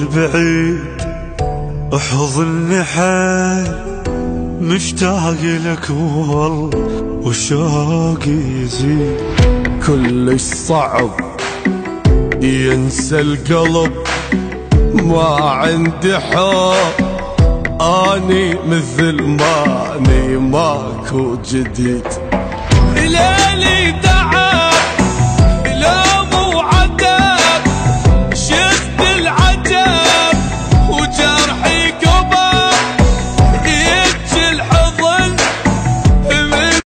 بعيد احضني حيل، مشتاق لك والله والشوق يزيد. كلش صعب ينسى القلب، ما عندي حب اني مثل ماني ماكو جديد. ليلي تعال